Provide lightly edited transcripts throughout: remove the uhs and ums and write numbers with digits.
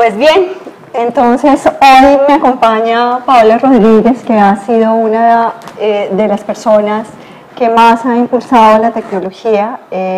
Pues bien, entonces hoy me acompaña Paola Rodríguez, que ha sido una de las personas que más ha impulsado la tecnología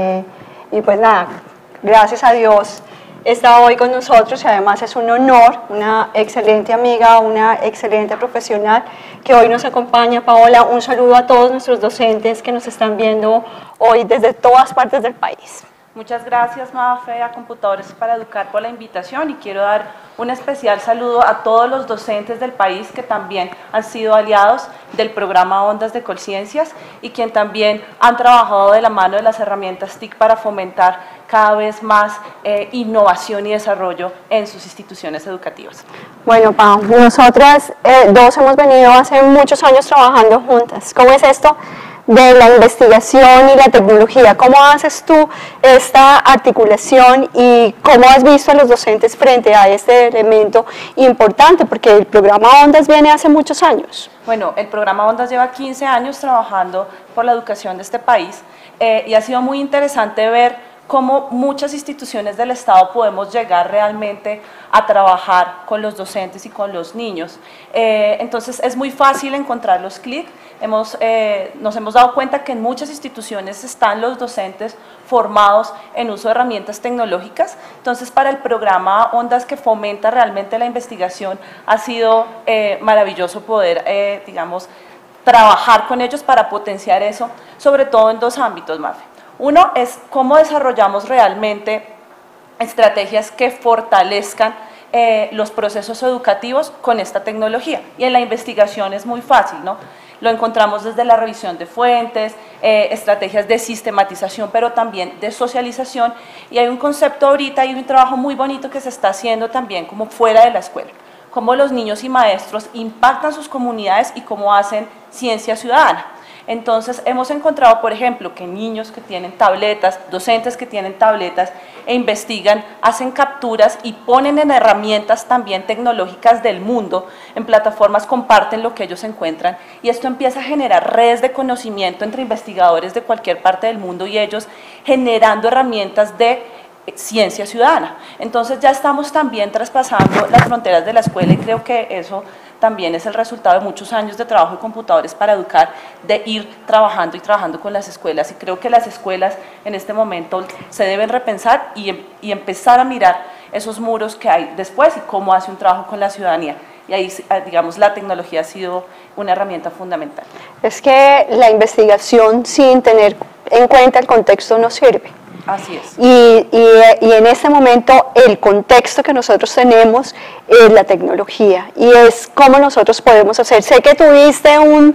y pues nada, gracias a Dios está hoy con nosotros y además es un honor, una excelente amiga, una excelente profesional que hoy nos acompaña. Paola, un saludo a todos nuestros docentes que nos están viendo hoy desde todas partes del país. Muchas gracias, Mafe, a Computadores para Educar por la invitación y quiero dar un especial saludo a todos los docentes del país que también han sido aliados del programa Ondas de Colciencias y quien también han trabajado de la mano de las herramientas TIC para fomentar cada vez más innovación y desarrollo en sus instituciones educativas. Bueno, Pau, nosotras dos hemos venido hace muchos años trabajando juntas. ¿Cómo es esto de la investigación y la tecnología? ¿Cómo haces tú esta articulación y cómo has visto a los docentes frente a este elemento importante? Porque el programa Ondas viene hace muchos años. Bueno, el programa Ondas lleva 15 años trabajando por la educación de este país y ha sido muy interesante ver cómo muchas instituciones del Estado podemos llegar realmente a trabajar con los docentes y con los niños. Entonces es muy fácil encontrar los clics. Nos hemos dado cuenta que en muchas instituciones están los docentes formados en uso de herramientas tecnológicas. Entonces, para el programa Ondas, que fomenta realmente la investigación, ha sido maravilloso poder, digamos, trabajar con ellos para potenciar eso, sobre todo en dos ámbitos, Mafe. Uno es cómo desarrollamos realmente estrategias que fortalezcan los procesos educativos con esta tecnología. Y en la investigación es muy fácil, ¿no? Lo encontramos desde la revisión de fuentes, estrategias de sistematización, pero también de socialización. Y hay un concepto ahorita y un trabajo muy bonito que se está haciendo también como fuera de la escuela. Cómo los niños y maestros impactan sus comunidades y cómo hacen ciencia ciudadana. Entonces, hemos encontrado, por ejemplo, que niños que tienen tabletas, docentes que tienen tabletas e investigan, hacen capturas y ponen en herramientas también tecnológicas del mundo, en plataformas comparten lo que ellos encuentran y esto empieza a generar redes de conocimiento entre investigadores de cualquier parte del mundo y ellos generando herramientas de ciencia ciudadana. Entonces, ya estamos también traspasando las fronteras de la escuela y creo que eso también es el resultado de muchos años de trabajo de Computadores para Educar, de ir trabajando y trabajando con las escuelas. Y creo que las escuelas en este momento se deben repensar y empezar a mirar esos muros que hay después y cómo hace un trabajo con la ciudadanía. Y ahí, digamos, la tecnología ha sido una herramienta fundamental. Es que la investigación sin tener en cuenta el contexto no sirve. Así es. Y en este momento el contexto que nosotros tenemos es la tecnología y es cómo nosotros podemos hacer. Sé que tuviste un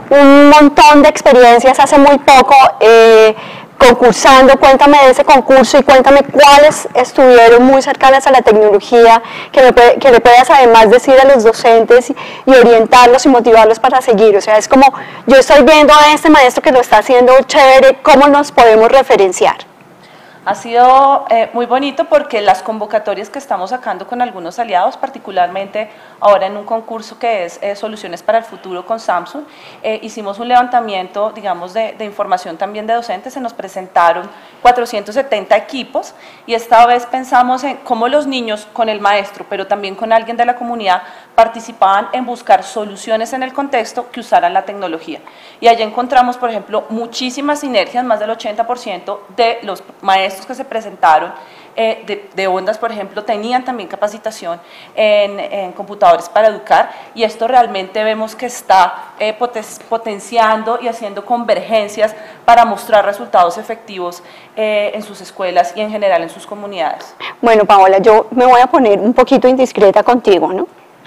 montón de experiencias hace muy poco concursando. Cuéntame de ese concurso y cuéntame cuáles estuvieron muy cercanas a la tecnología, que le puedas además decir a los docentes y orientarlos y motivarlos para seguir. O sea, es como yo estoy viendo a este maestro que lo está haciendo chévere, ¿cómo nos podemos referenciar? Ha sido muy bonito porque las convocatorias que estamos sacando con algunos aliados, particularmente ahora en un concurso que es Soluciones para el Futuro con Samsung, hicimos un levantamiento, digamos, de información también de docentes, se nos presentaron 470 equipos y esta vez pensamos en cómo los niños con el maestro, pero también con alguien de la comunidad, participaban en buscar soluciones en el contexto que usaran la tecnología. Y allí encontramos, por ejemplo, muchísimas sinergias, más del 80% de los maestros que se presentaron de Ondas, por ejemplo, tenían también capacitación en Computadores para Educar y esto realmente vemos que está potenciando y haciendo convergencias para mostrar resultados efectivos en sus escuelas y en general en sus comunidades. Bueno, Paola, yo me voy a poner un poquito indiscreta contigo, ¿no?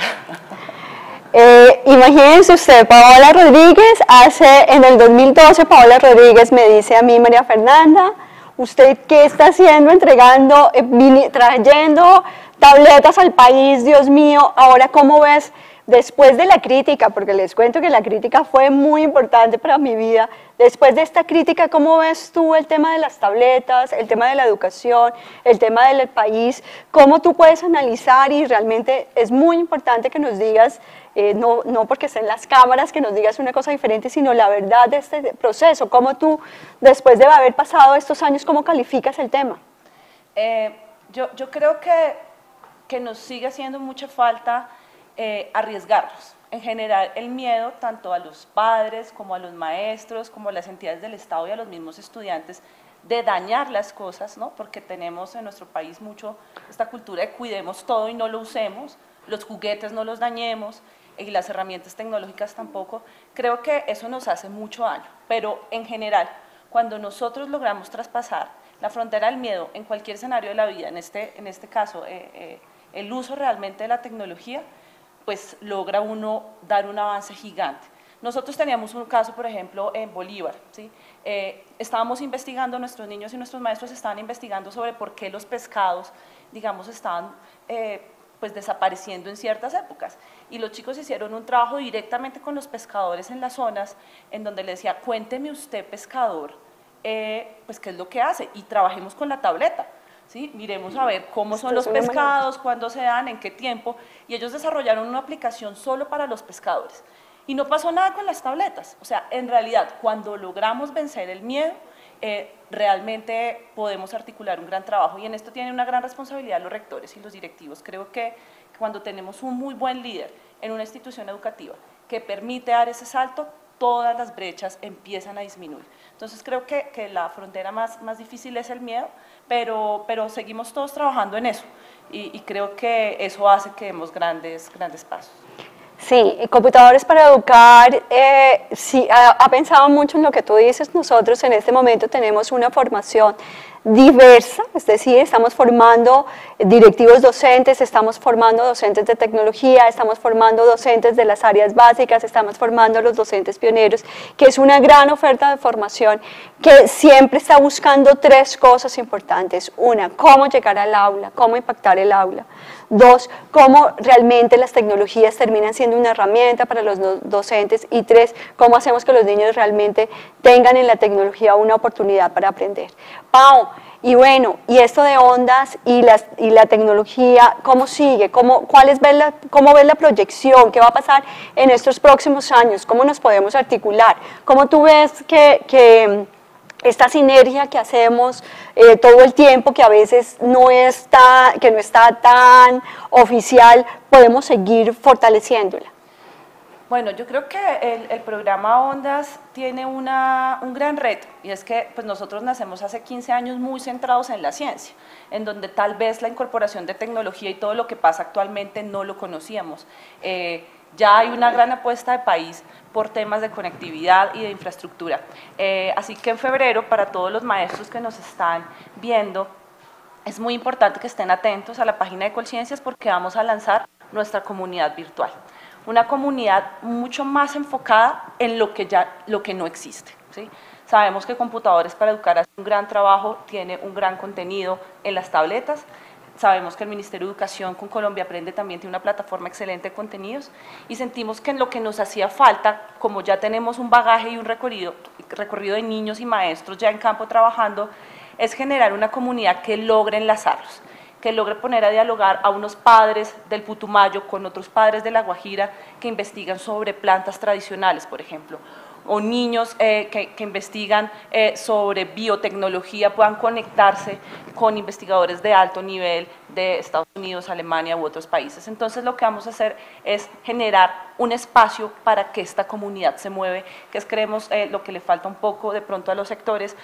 Imagínense usted, Paola Rodríguez, en el 2012 Paola Rodríguez me dice a mí, María Fernanda, ¿usted qué está haciendo entregando, trayendo tabletas al país? Dios mío, ahora ¿cómo ves después de la crítica? Porque les cuento que la crítica fue muy importante para mi vida. Después de esta crítica, ¿cómo ves tú el tema de las tabletas, el tema de la educación, el tema del país? ¿Cómo tú puedes analizar? Y realmente es muy importante que nos digas, no porque estén las cámaras, que nos digas una cosa diferente, sino la verdad de este proceso. ¿Cómo tú, después de haber pasado estos años, cómo calificas el tema? Yo creo que que nos sigue haciendo mucha falta arriesgarnos. En general, el miedo, tanto a los padres como a los maestros, como a las entidades del Estado y a los mismos estudiantes, de dañar las cosas, ¿no? Porque tenemos en nuestro país mucho esta cultura de cuidemos todo y no lo usemos, los juguetes no los dañemos y las herramientas tecnológicas tampoco. Creo que eso nos hace mucho daño, pero en general, cuando nosotros logramos traspasar la frontera del miedo en cualquier escenario de la vida, en este caso, el uso realmente de la tecnología, pues logra uno dar un avance gigante. Nosotros teníamos un caso, por ejemplo, en Bolívar, ¿sí? Estábamos investigando, nuestros niños y nuestros maestros estaban investigando sobre por qué los pescados, digamos, estaban pues desapareciendo en ciertas épocas. Y los chicos hicieron un trabajo directamente con los pescadores en las zonas, en donde le decía, cuénteme usted, pescador, pues qué es lo que hace, y trabajemos con la tableta. ¿Sí? Miremos a ver cómo son los pescados, cuándo se dan, en qué tiempo, y ellos desarrollaron una aplicación solo para los pescadores. Y no pasó nada con las tabletas. O sea, en realidad, cuando logramos vencer el miedo, realmente podemos articular un gran trabajo, y en esto tienen una gran responsabilidad los rectores y los directivos. Creo que cuando tenemos un muy buen líder en una institución educativa que permite dar ese salto, todas las brechas empiezan a disminuir. Entonces creo que la frontera más difícil es el miedo, pero seguimos todos trabajando en eso, y creo que eso hace que demos grandes pasos. Sí, Computadores para Educar sí, ha pensado mucho en lo que tú dices. Nosotros en este momento tenemos una formación diversa, es decir, estamos formando directivos docentes, estamos formando docentes de tecnología, estamos formando docentes de las áreas básicas, estamos formando a los docentes pioneros, que es una gran oferta de formación que siempre está buscando tres cosas importantes. Una, cómo llegar al aula, cómo impactar el aula. Dos, cómo realmente las tecnologías terminan siendo una herramienta para los docentes. Y tres, cómo hacemos que los niños realmente tengan en la tecnología una oportunidad para aprender. Pau, y bueno, y esto de ondas y la tecnología, ¿cómo sigue? ¿Cómo ves la proyección? ¿Qué va a pasar en estos próximos años? ¿Cómo nos podemos articular? ¿Cómo tú ves que esta sinergia que hacemos todo el tiempo, que a veces no está tan oficial, podemos seguir fortaleciéndola? Bueno, yo creo que el programa Ondas tiene un gran reto, y es que pues nosotros nacemos hace 15 años muy centrados en la ciencia, en donde tal vez la incorporación de tecnología y todo lo que pasa actualmente no lo conocíamos. Ya hay una gran apuesta de país por temas de conectividad y de infraestructura. Así que en febrero, para todos los maestros que nos están viendo, es muy importante que estén atentos a la página de Colciencias, porque vamos a lanzar nuestra comunidad virtual. Una comunidad mucho más enfocada en lo que no existe, ¿sí? Sabemos que Computadores para Educar hace un gran trabajo, tiene un gran contenido en las tabletas. Sabemos que el Ministerio de Educación con Colombia Aprende también tiene una plataforma excelente de contenidos, y sentimos que en lo que nos hacía falta, como ya tenemos un bagaje y un recorrido de niños y maestros ya en campo trabajando, es generar una comunidad que logre enlazarlos, que logre poner a dialogar a unos padres del Putumayo con otros padres de La Guajira que investigan sobre plantas tradicionales, por ejemplo, o niños que investigan sobre biotecnología puedan conectarse con investigadores de alto nivel de Estados Unidos, Alemania u otros países. Entonces lo que vamos a hacer es generar un espacio para que esta comunidad se mueve, que es, creemos, lo que le falta un poco de pronto a los sectores,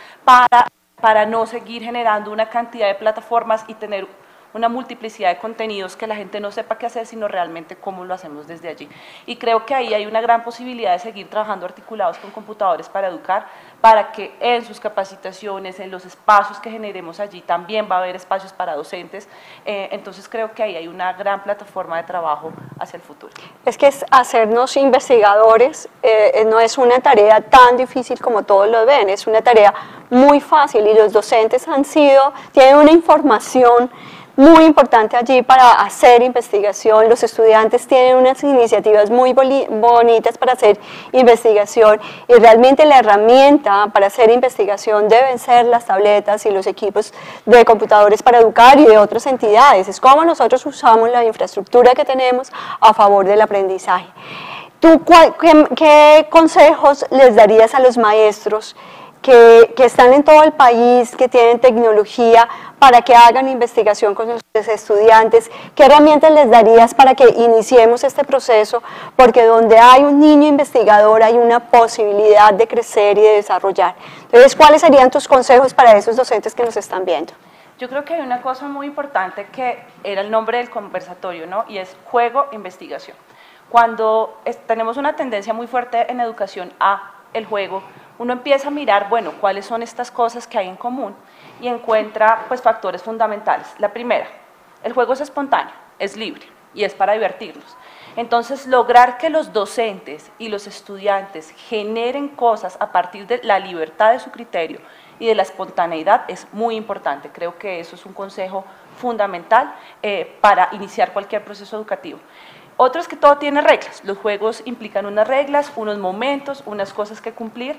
para no seguir generando una cantidad de plataformas y tener una multiplicidad de contenidos que la gente no sepa qué hacer, sino realmente cómo lo hacemos desde allí. Y creo que ahí hay una gran posibilidad de seguir trabajando articulados con Computadores para Educar, para que en sus capacitaciones, en los espacios que generemos allí, también va a haber espacios para docentes. Entonces creo que ahí hay una gran plataforma de trabajo hacia el futuro. Es que hacernos investigadores no es una tarea tan difícil como todos lo ven, es una tarea muy fácil, y los docentes tienen una información muy importante allí para hacer investigación. Los estudiantes tienen unas iniciativas muy bonitas para hacer investigación, y realmente la herramienta para hacer investigación deben ser las tabletas y los equipos de Computadores para Educar y de otras entidades. Es como nosotros usamos la infraestructura que tenemos a favor del aprendizaje. ¿Tú qué consejos les darías a los maestros que están en todo el país, que tienen tecnología para que hagan investigación con nuestros estudiantes? ¿Qué herramientas les darías para que iniciemos este proceso? Porque donde hay un niño investigador hay una posibilidad de crecer y de desarrollar. Entonces, ¿cuáles serían tus consejos para esos docentes que nos están viendo? Yo creo que hay una cosa muy importante que era el nombre del conversatorio, ¿no? Y es juego, investigación. Cuando tenemos una tendencia muy fuerte en educación a el juego, uno empieza a mirar, bueno, cuáles son estas cosas que hay en común y encuentra pues factores fundamentales. La primera, el juego es espontáneo, es libre y es para divertirnos. Entonces, lograr que los docentes y los estudiantes generen cosas a partir de la libertad de su criterio y de la espontaneidad es muy importante. Creo que eso es un consejo fundamental para iniciar cualquier proceso educativo. Otro es que todo tiene reglas. Los juegos implican unas reglas, unos momentos, unas cosas que cumplir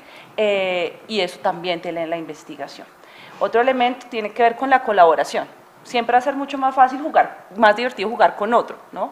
y eso también tiene la investigación. Otro elemento tiene que ver con la colaboración. Siempre va a ser mucho más fácil jugar, más divertido jugar con otro, ¿no?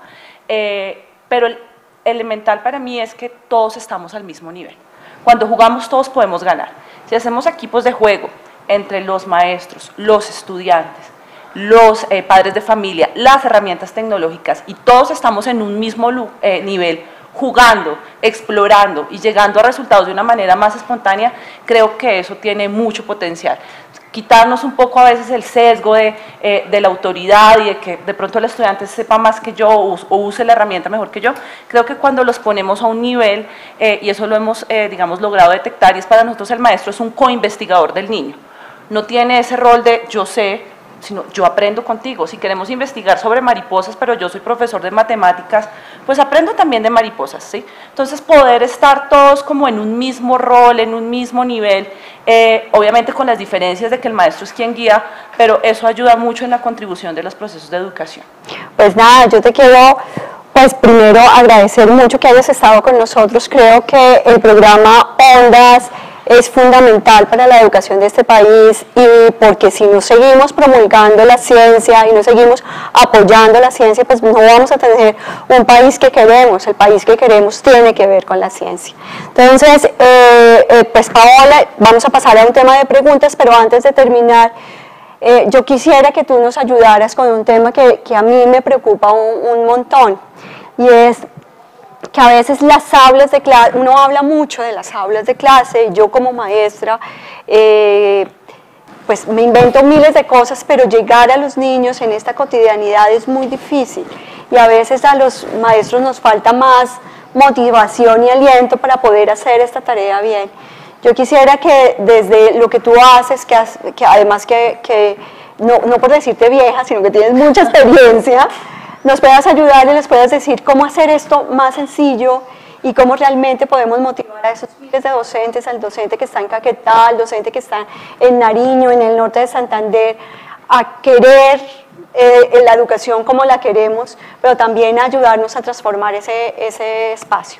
Pero el elemental para mí es que todos estamos al mismo nivel. Cuando jugamos todos podemos ganar. Si hacemos equipos de juego entre los maestros, los estudiantes, los padres de familia, las herramientas tecnológicas y todos estamos en un mismo nivel, jugando, explorando y llegando a resultados de una manera más espontánea, creo que eso tiene mucho potencial. Quitarnos un poco a veces el sesgo de la autoridad y de que de pronto el estudiante sepa más que yo o use la herramienta mejor que yo. Creo que cuando los ponemos a un nivel, y eso lo hemos, digamos, logrado detectar, y es para nosotros el maestro es un coinvestigador del niño. No tiene ese rol de yo sé, sino yo aprendo contigo. Si queremos investigar sobre mariposas, pero yo soy profesor de matemáticas, pues aprendo también de mariposas, ¿sí? Entonces, poder estar todos como en un mismo rol, en un mismo nivel, obviamente con las diferencias de que el maestro es quien guía, pero eso ayuda mucho en la contribución de los procesos de educación. Pues nada, yo te quiero, pues primero agradecer mucho que hayas estado con nosotros. Creo que el programa Ondas es fundamental para la educación de este país, y porque si no seguimos promulgando la ciencia y no seguimos apoyando la ciencia, pues no vamos a tener un país que queremos. El país que queremos tiene que ver con la ciencia. Entonces, pues Paola, vamos a pasar a un tema de preguntas, pero antes de terminar, yo quisiera que tú nos ayudaras con un tema que a mí me preocupa un montón, y es que a veces las aulas de clase, uno habla mucho de las aulas de clase, yo como maestra, pues me invento miles de cosas, pero llegar a los niños en esta cotidianidad es muy difícil, y a veces a los maestros nos falta más motivación y aliento para poder hacer esta tarea bien. Yo quisiera que desde lo que tú haces, que además que no por decirte vieja, sino que tienes mucha experiencia, nos puedas ayudar y les puedas decir cómo hacer esto más sencillo y cómo realmente podemos motivar a esos miles de docentes, al docente que está en Caquetá, al docente que está en Nariño, en el norte de Santander, a querer la educación como la queremos, pero también a ayudarnos a transformar ese espacio.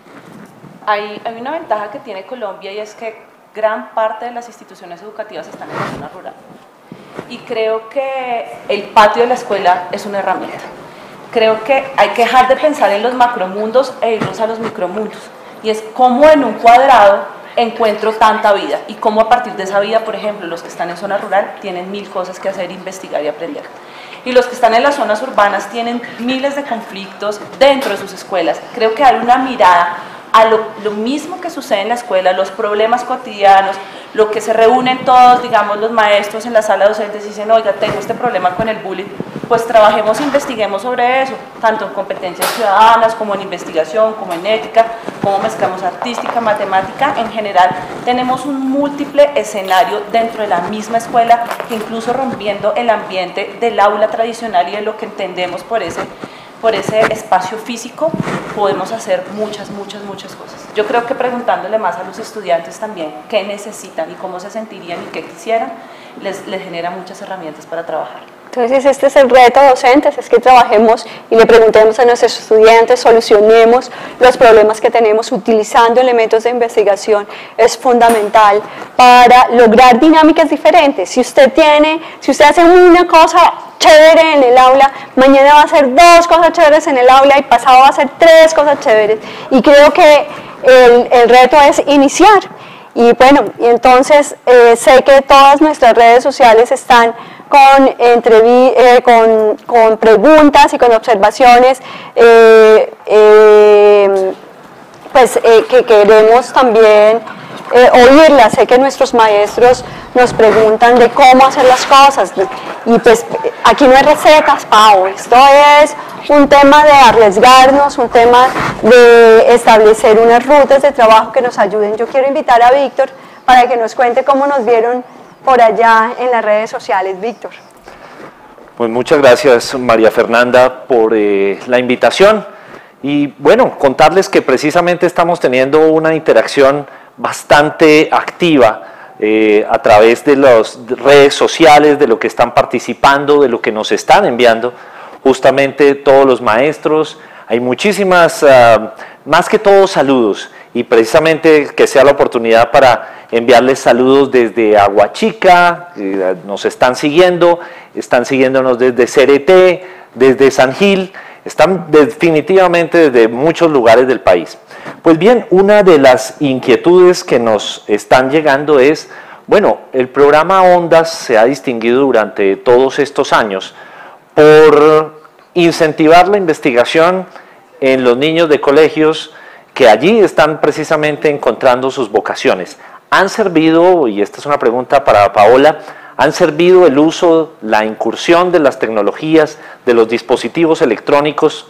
Hay una ventaja que tiene Colombia, y es que gran parte de las instituciones educativas están en la zona rural. Y creo que el patio de la escuela es una herramienta. Creo que hay que dejar de pensar en los macromundos e irnos a los micromundos. Y es cómo en un cuadrado encuentro tanta vida, y cómo a partir de esa vida, por ejemplo, los que están en zona rural tienen mil cosas que hacer, investigar y aprender. Y los que están en las zonas urbanas tienen miles de conflictos dentro de sus escuelas. Creo que hay una mirada a lo mismo que sucede en la escuela, los problemas cotidianos, lo que se reúnen todos, digamos, los maestros en la sala docentes y dicen, oiga, tengo este problema con el bullying, pues trabajemos e investiguemos sobre eso, tanto en competencias ciudadanas, como en investigación, como en ética, como mezclamos artística, matemática. En general, tenemos un múltiple escenario dentro de la misma escuela, que incluso rompiendo el ambiente del aula tradicional y de lo que entendemos por ese espacio físico, podemos hacer muchas cosas. Yo creo que preguntándole más a los estudiantes también qué necesitan y cómo se sentirían y qué quisieran, les genera muchas herramientas para trabajar. Entonces, este es el reto docentes, es que trabajemos y le preguntemos a nuestros estudiantes, solucionemos los problemas que tenemos utilizando elementos de investigación. Es fundamental para lograr dinámicas diferentes. Si usted hace una cosa chévere en el aula, mañana va a hacer 2 cosas chéveres en el aula y pasado va a hacer 3 cosas chéveres. Y creo que el reto es iniciar. Y bueno, y entonces sé que todas nuestras redes sociales están con preguntas y con observaciones que queremos también oírlas. Sé que nuestros maestros nos preguntan de cómo hacer las cosas y pues aquí no hay recetas, Pau, esto es un tema de arriesgarnos, un tema de establecer unas rutas de trabajo que nos ayuden. Yo quiero invitar a Víctor para que nos cuente cómo nos vieron por allá en las redes sociales. Víctor. Pues muchas gracias, María Fernanda, por la invitación. Y bueno, contarles que precisamente estamos teniendo una interacción bastante activa a través de las redes sociales, de lo que están participando, de lo que nos están enviando, justamente todos los maestros. Hay muchísimas, más que todo saludos, y precisamente que sea la oportunidad para enviarles saludos desde Aguachica, nos están siguiéndonos desde CRT, desde San Gil, están definitivamente desde muchos lugares del país. Pues bien, una de las inquietudes que nos están llegando es, bueno, el programa Ondas se ha distinguido durante todos estos años por incentivar la investigación en los niños de colegios que allí están precisamente encontrando sus vocaciones. ¿Han servido, y esta es una pregunta para Paola, han servido el uso, la incursión de las tecnologías, de los dispositivos electrónicos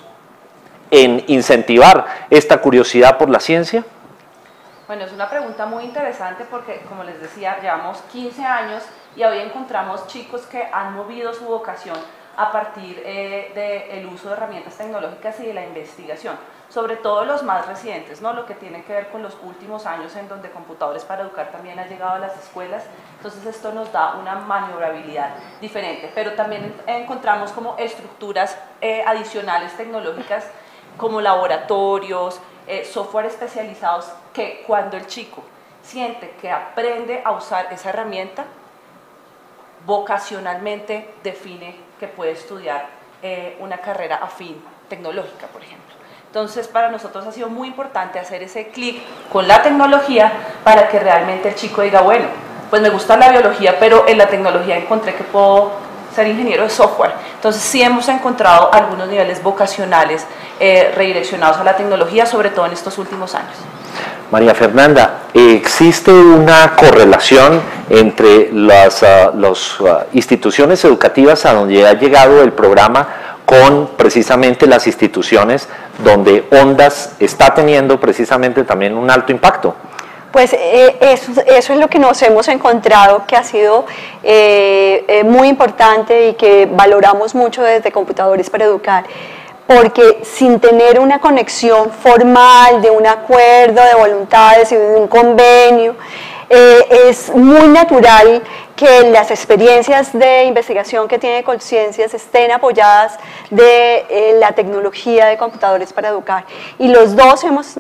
en incentivar esta curiosidad por la ciencia? Bueno, es una pregunta muy interesante porque, como les decía, llevamos 15 años y hoy encontramos chicos que han movido su vocación a partir del uso de herramientas tecnológicas y de la investigación, sobre todo los más recientes, ¿no? Lo que tiene que ver con los últimos años en donde Computadores para Educar también ha llegado a las escuelas. Entonces esto nos da una maniobrabilidad diferente, pero también encontramos como estructuras adicionales tecnológicas como laboratorios, software especializados, que cuando el chico siente que aprende a usar esa herramienta, vocacionalmente define que puede estudiar una carrera afín tecnológica, por ejemplo. Entonces, para nosotros ha sido muy importante hacer ese clic con la tecnología para que realmente el chico diga, bueno, pues me gusta la biología, pero en la tecnología encontré que puedo ser ingeniero de software. Entonces, sí hemos encontrado algunos niveles vocacionales redireccionados a la tecnología, sobre todo en estos últimos años. María Fernanda, ¿existe una correlación entre las instituciones educativas a donde ha llegado el programa con precisamente las instituciones donde Ondas está teniendo precisamente también un alto impacto? Pues eso es lo que nos hemos encontrado, que ha sido muy importante y que valoramos mucho desde Computadores para Educar, porque sin tener una conexión formal de un acuerdo de voluntades y de un convenio, es muy natural que las experiencias de investigación que tiene Colciencias estén apoyadas de la tecnología de Computadores para Educar. Y los dos hemos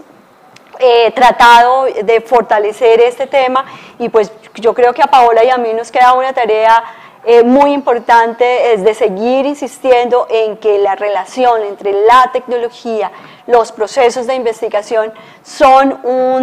tratado de fortalecer este tema, y pues yo creo que a Paola y a mí nos queda una tarea muy importante, es de seguir insistiendo en que la relación entre la tecnología, los procesos de investigación son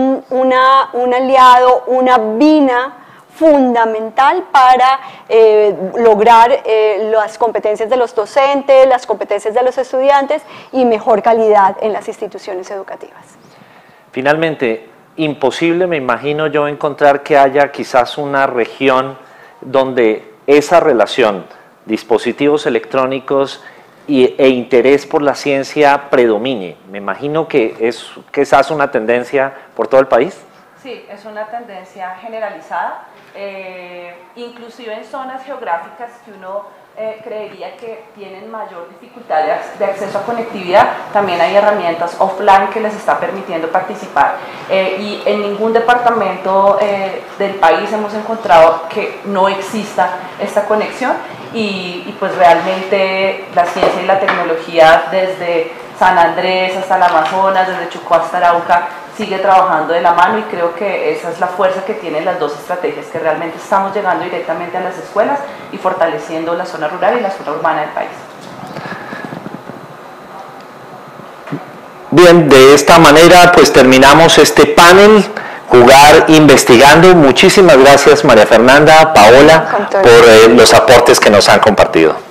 un aliado, una vina fundamental para lograr las competencias de los docentes, las competencias de los estudiantes y mejor calidad en las instituciones educativas. Finalmente, imposible, me imagino yo, encontrar que haya quizás una región donde esa relación, dispositivos electrónicos e interés por la ciencia predomine. Me imagino que es quizás una tendencia por todo el país. Sí, es una tendencia generalizada, inclusive en zonas geográficas que uno creería que tienen mayor dificultad de acceso a conectividad, también hay herramientas offline que les está permitiendo participar, y en ningún departamento del país hemos encontrado que no exista esta conexión, y pues realmente la ciencia y la tecnología desde San Andrés hasta el Amazonas, desde Chocó hasta Arauca, sigue trabajando de la mano, y creo que esa es la fuerza que tienen las dos estrategias, que realmente estamos llegando directamente a las escuelas y fortaleciendo la zona rural y la zona urbana del país. Bien, de esta manera pues terminamos este panel jugar investigando. Muchísimas gracias María Fernanda, Paola, por los aportes que nos han compartido.